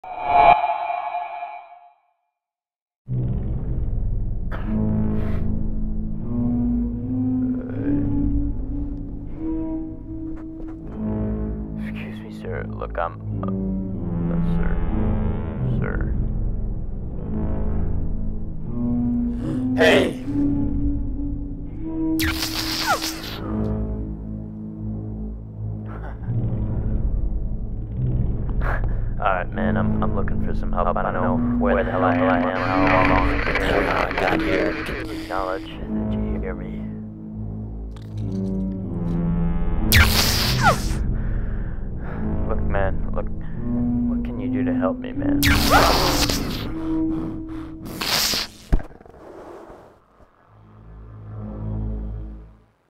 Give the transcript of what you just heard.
Excuse me, sir. Look, sir. Hey! Alright, man, I'm looking for some help. I don't know where the hell I am, how long I got here. Acknowledge that you hear me. Look, man, what can you do to help me, man?